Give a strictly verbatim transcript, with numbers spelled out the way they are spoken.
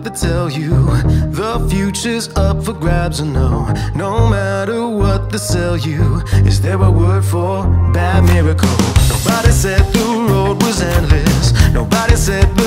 to tell you the future's up for grabs, or no. No matter what they sell you, is there a word for bad miracle? Nobody said the road was endless. Nobody said